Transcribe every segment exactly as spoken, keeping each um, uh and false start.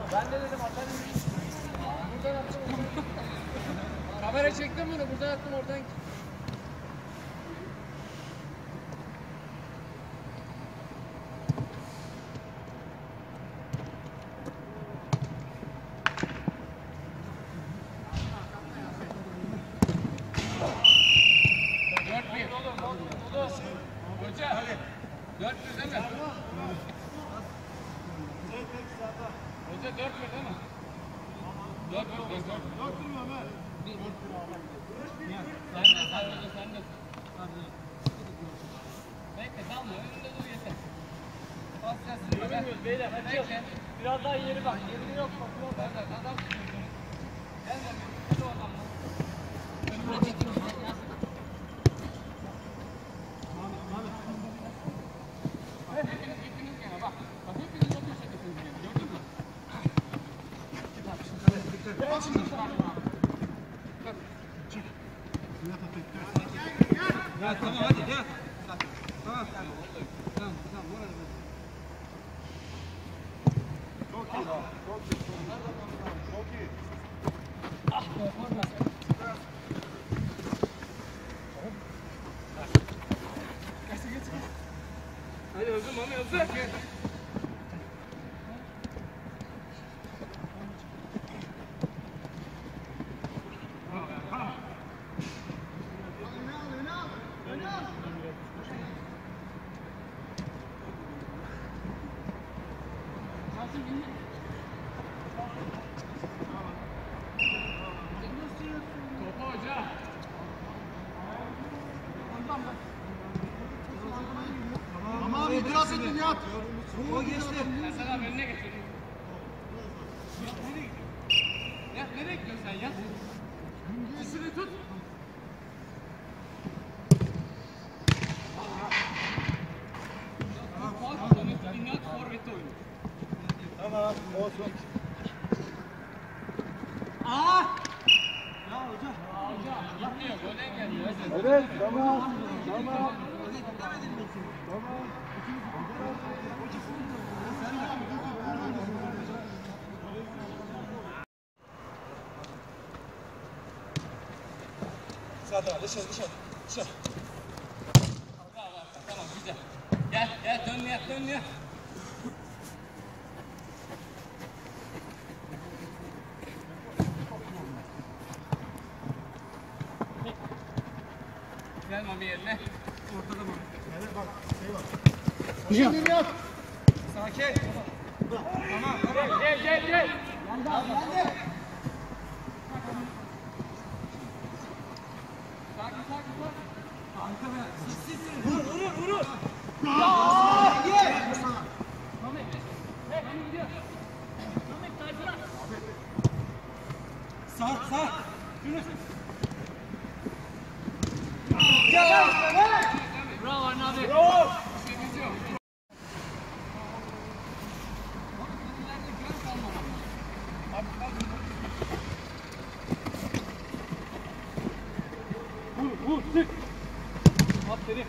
Ben de dedim atarım. Buradan attım. Kamera çektim bunu. Buradan attım oradan. Dört mü değil mi? Hoca dört mü değil mi? Dört mü? Dört mü? Dört mü Ömer? Sen de, sen de, sen de. Bekle, dalma. Önünde dur yeter. Bas yazsın. Görmüyoruz beyler. Bekle. Biraz daha ileri bak. Yerini yok. Bakıyor. Adam tutuyorsun. Gel bakayım. Hadi o adamla. Önüne çekin. Hepiniz gittiniz gene bak. Bak hepiniz o köşedesiniz gene. Gördün mü? Bak şimdi. Çık. Ya tamam hadi ya. Tamam. Tamam tamam. Çok iyi. Çok iyi. Çok iyi. Ah be. Hadi hızlı Mami hızlı. Topa hoca. Tamam abi biraz edin yat. O geçti. Hasan abi önüne geç. Ya nereye gidiyorsun? Ya nereye gidiyorsun sen ya? İsini tut. İnat forvette oynuyor. Tamam olsun. Aa! Ya hoca. Hoca gitmiyor. Gole geldi. Evet tamam. Tamam. Tamam. Sağdan dışarı dışarı dışarı. Tamam güzel. Gel gel dön ya dön ya. Gel Mami yerine. Ortada Mami. Nereye bak şey var. Şimdi yat. Sakin. Tamam tamam. Gel gel gel. Geldi geldi. Sakin sakin sakin. Arka be. Siz siz Vur vurur vurur. ya gel. Mami. Hey Mami gidiyor. Mami tayfına. Sağ sağ. Yunus. Bravo Arne abi. Bravo. Şeyimiz yok. Vur vur sık. Aferin.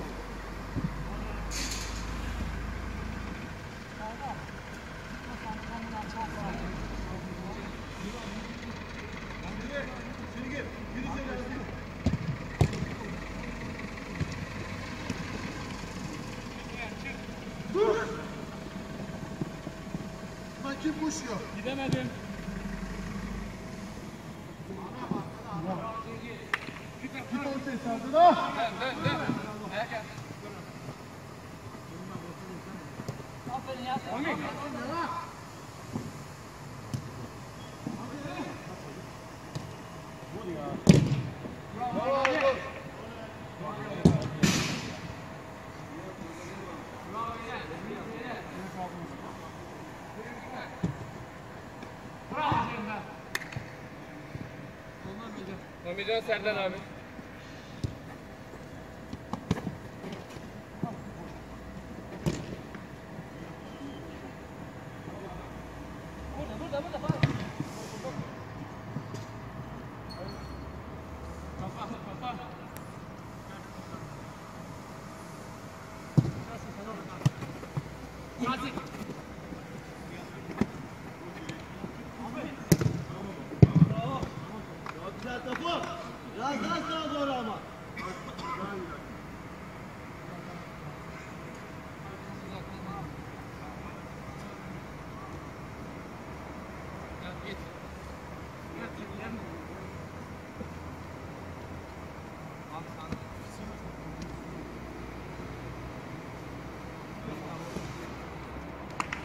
Kim koşuyor? Gidemedim. Git ortaya sardın ha. Dön dön dön. Ayak yap. Aferin ya. Mami. Bravo. Mamican Serdar abi. Burada burada burada bak. Kafa kafa. Hadi.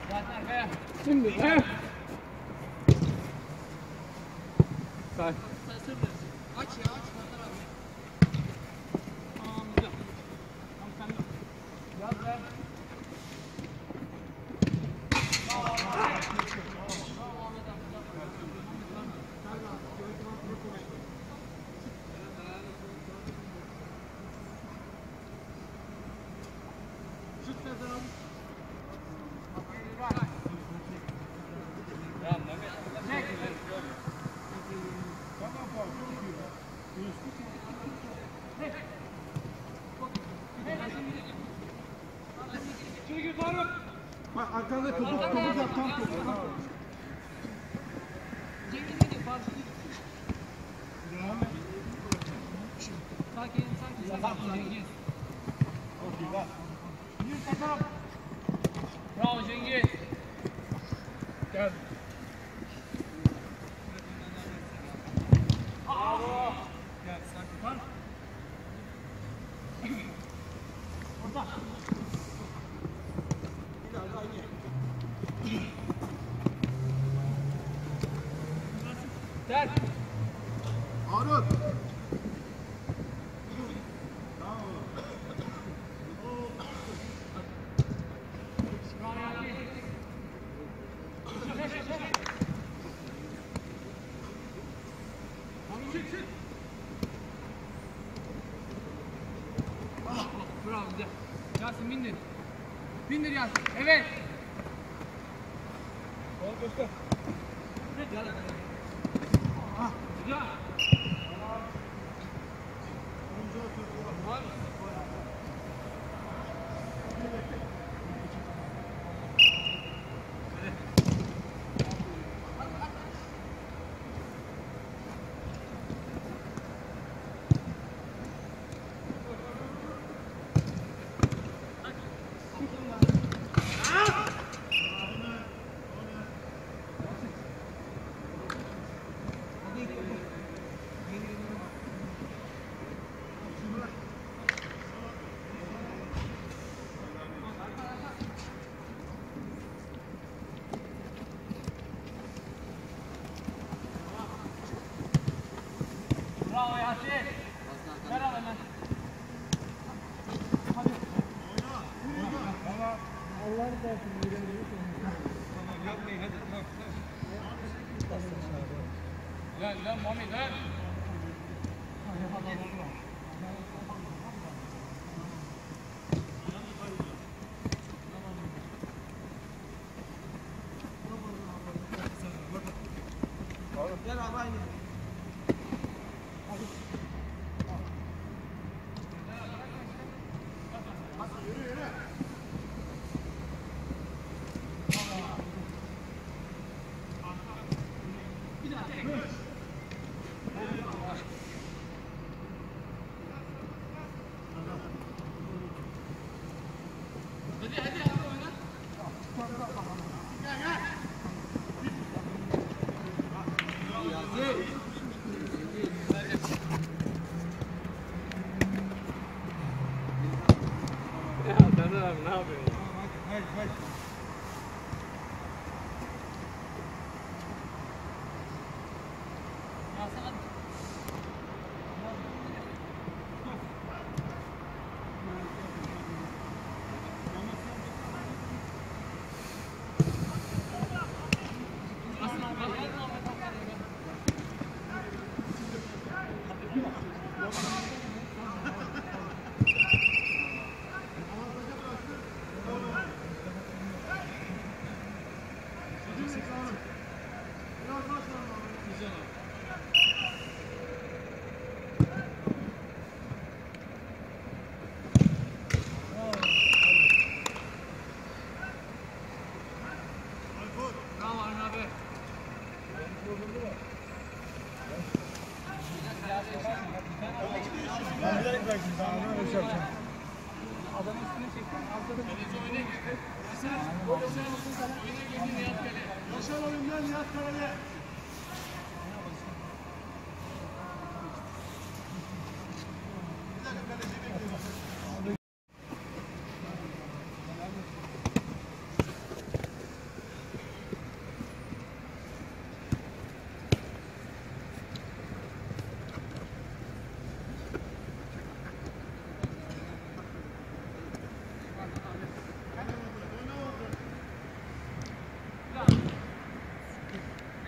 Zaten arkaya. Şimdi. He. Say. Aç ya aç. Tamam güzel. Tamam sen de. Yaz ver. Bak arkanda topu, topu yap, tam topu. Sakin sakin. Sakin Cengiz. Okey bak. Bravo Cengiz. Gel. Gel sakin. Var. Orada. Gel. Harun. Bravo güzel. Yasin bindir. Bindir Yasin. Evet. Ol göster. Güzel. Güzel. Bravo Yasin. Ver al hemen. Lan lan Muhammed lan. Gel abi aynı. Hadi hadi abi oyna. Ya Serdar abi ne yapıyorsun? Hayır, hayır. Yasin hadi. Yasin abi gel Muhammed abi. Bravo Arun abi. Ben bilerek bıraktım. Daha ne öyle şey yapacağım. Adamın üstüne çektim. Altta da oyuna girdi. Mesela oyuna girdi Nihat Kale. Yaşar oyundan Nihat Kara'ya.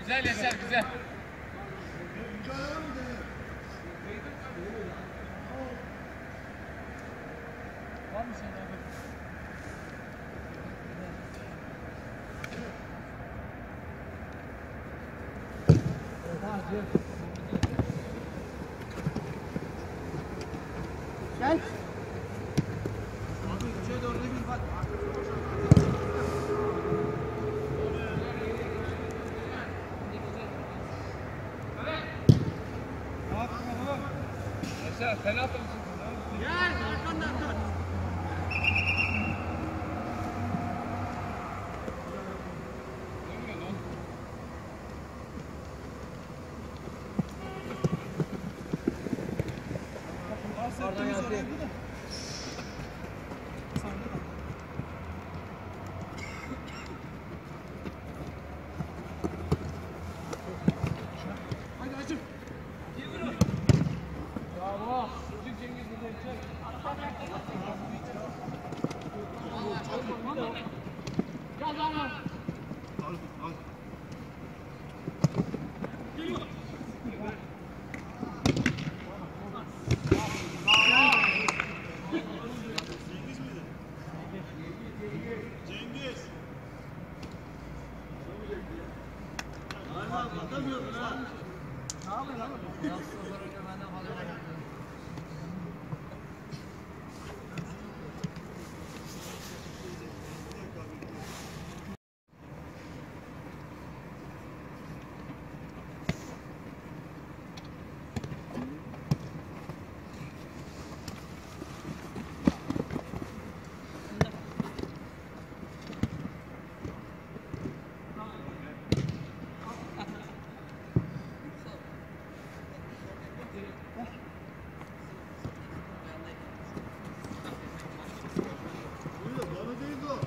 Güzel Yaşar, güzel. Var mı senin abi? Gel. Abi üçe dörde bir bak. Yaşar, sen atmışsın. Gel arkandan tut. Oradan geldi. Hadi açın. Bravo. Çocuk Cengiz burada çek. Gel lan. Al al. Cengiz. Hala atamıyordun ha. Ne yapıyorsun lan? Buyur, bana değil o.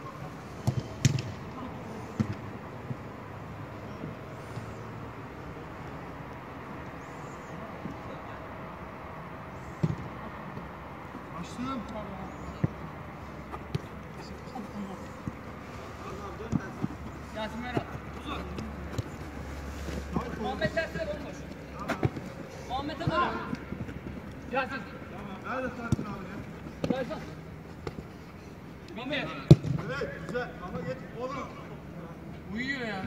Açtım. Yasin Berat. Uzun. Muhammed tersine bomboş. Muhammed'e dön. Yasin. Nerede Tarkan abi ya? Yasin. Mehmet. Evet güzel ama yet oğlum. Uyuyor ya.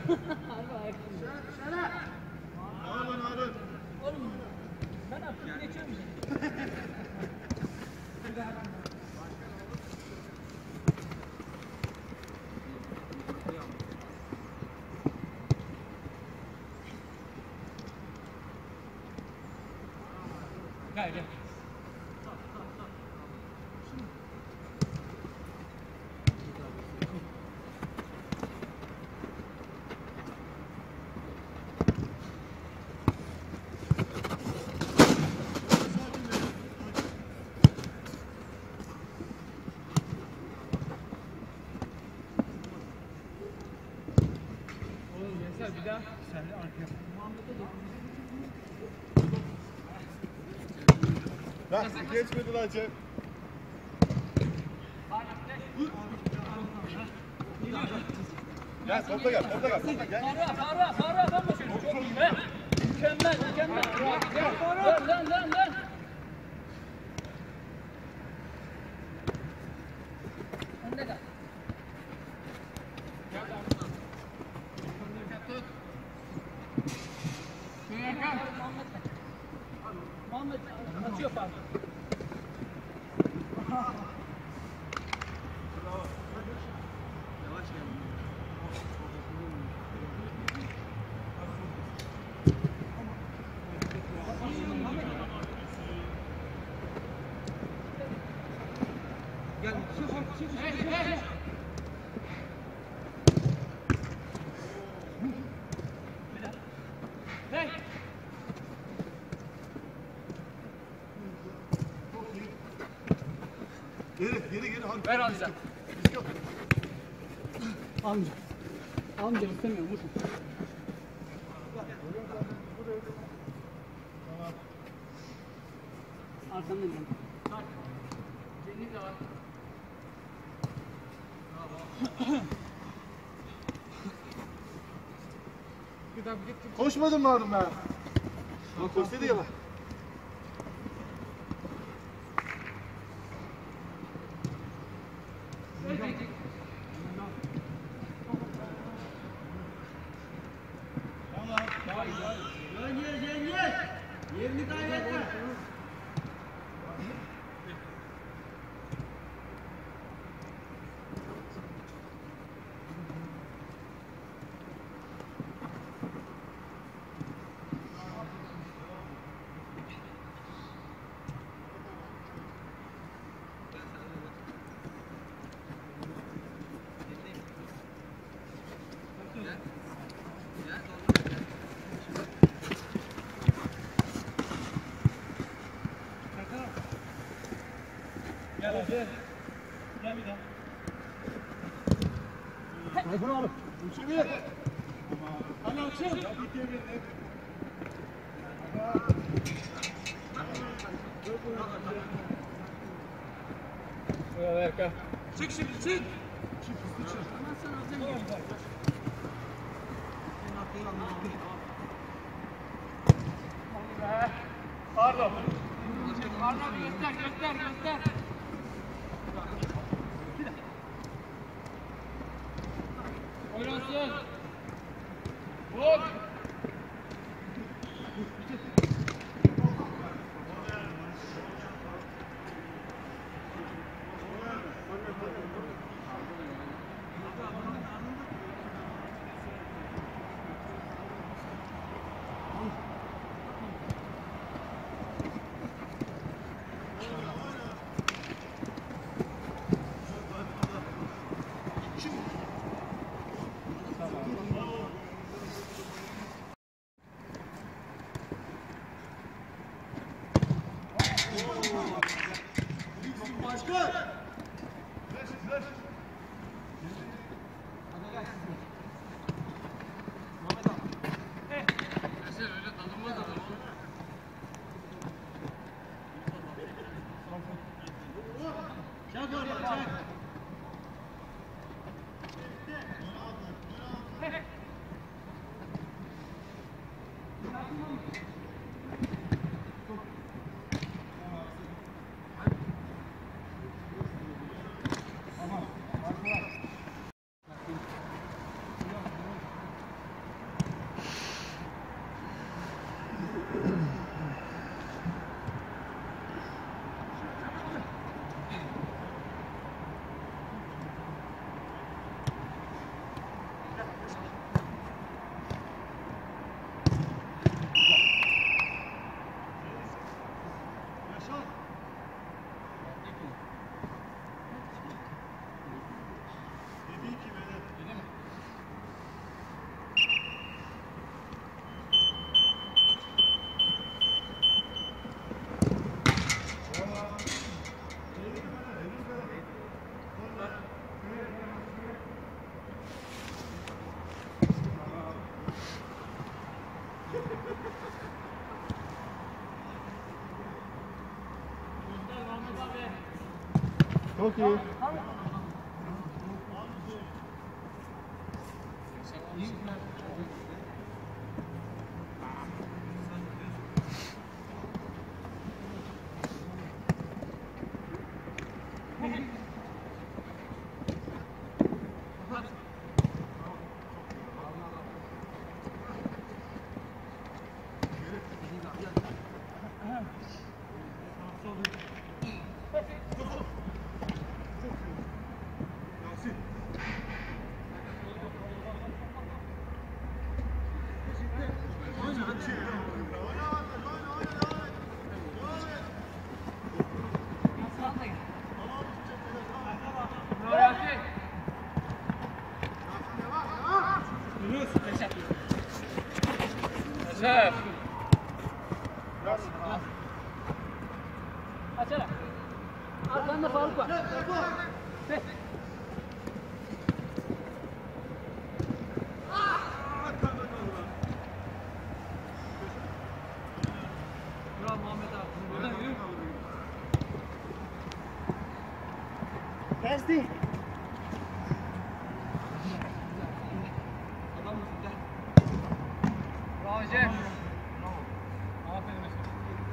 Harun Harun. Oğlum ben artık geçiyorum. Gel gel. Oğlum Yaşar bir daha. Sen de arkaya. Bak geçmedi lan Cem. Gel topla gel topla gel topla gel. Faruk, Faruk, Faruk ben başlıyorum. Çok iyi be. Mükemmel, mükemmel. Dön, dön, dön, dön. Önde kal. Muhammed atıyor Faruk. Hey. Geri geri geri Harun. Ver alacağım. Amca. Amca istemiyorum. Vursun. Arkamdan dön. Cengiz de var. Bir daha git. Koşmadım mı adam ben? Bak koşsaydı ya bak. Cengiz, Cengiz! Yerini kaybetme. Gel abi. Gel bir daha. Tayfun abi. Uçur bir. Hadi açıl. Bravo Erkan. Çık şimdi çık. Pardon. Pardon göster göster göster. Oynasın. Vur. Başkan! Çak oraya çak. Çok iyi. Şef. Açalım. Arkanda Faruk var. Bravo Muhammed abi. Buradan yürü. Testi. Adam mısın? Gel. Bravo Cem. Aferin Mesut.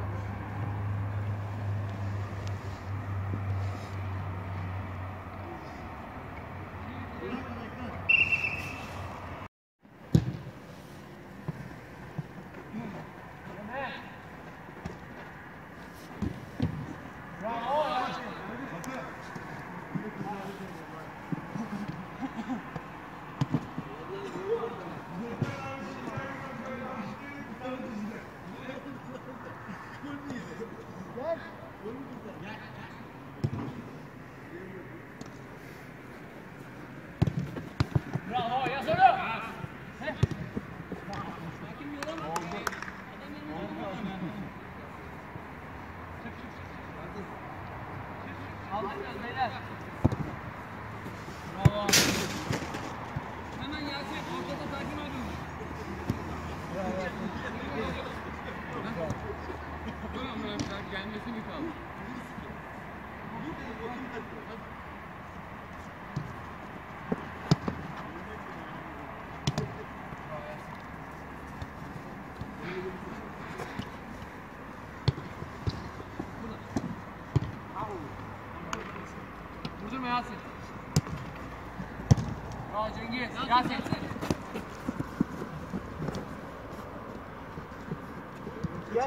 Bravo, ya sonra. Aldınız beyler. Bravo. Hemen Yasin ortada takip edin. Dur ama sen gelmesi mi kaldı? Vurdurma Yasin. Bravo Cengiz. Yasin. Gel.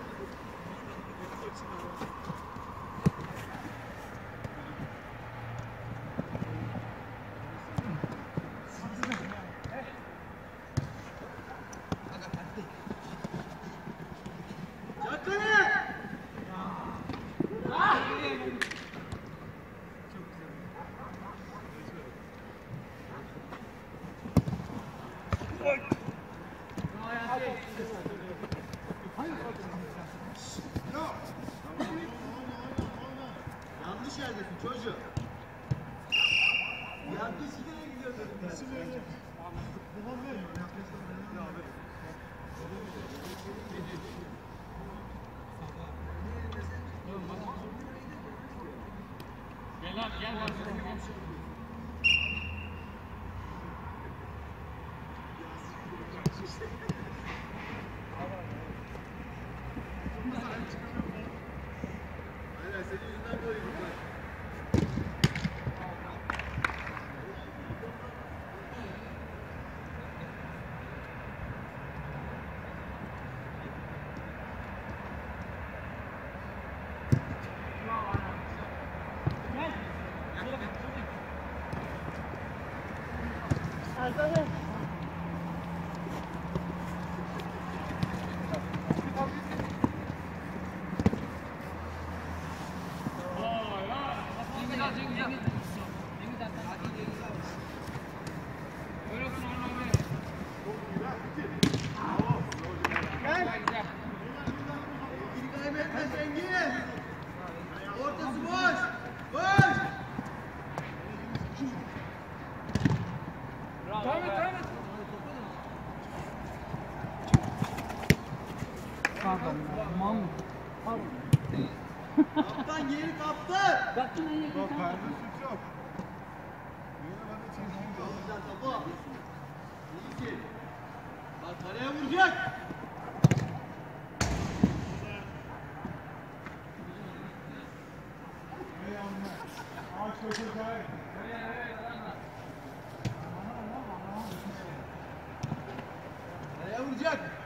Yanlış yerdesin çocuğum. Yanlış yere gidiyorsun. Gel lan gel lan. Aynen senin yüzünden böyle gidiyor. Cengiz al Cengiz al. Cengiz al. Öyle olsun oğlum abi. Gel. Güzel. İlk kaybetme Cengiz. Ortası boş. Boş. Bravo. Devam et devam et. Pardon. Mal mı? Pardon. Kaptan geri kaptan. Baktın en yakın sen. Güzel topu. İyisin. Bak kaleye vuracak. Kaleye vuracak.